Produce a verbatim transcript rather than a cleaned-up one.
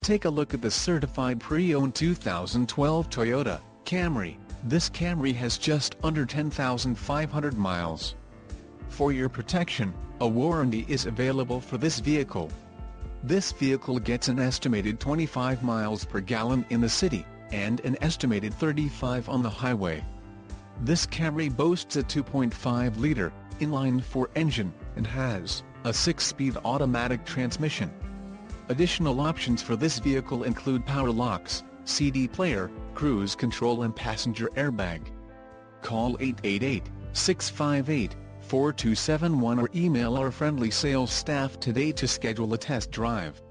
take a look at the certified pre-owned two thousand twelve Toyota Camry. This Camry has just under ten thousand five hundred miles. For your protection, a warranty is available for this vehicle. This vehicle gets an estimated twenty-five miles per gallon in the city, and an estimated thirty-five on the highway. This Camry boasts a two point five liter inline-four engine, and has a six-speed automatic transmission. Additional options for this vehicle include power locks, C D player, cruise control and passenger airbag. Call eight eight eight, six five eight, four two seven one or email our friendly sales staff today to schedule a test drive.